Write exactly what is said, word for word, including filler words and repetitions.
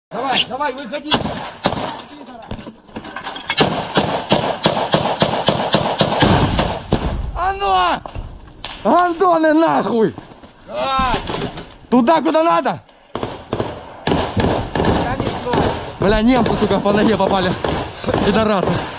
Давай, давай, выходи. А ну! Гандоны нахуй! Давай. Туда, куда надо! Я не знаю. Бля, немцы, сука, по ноге попали. Пидорасы.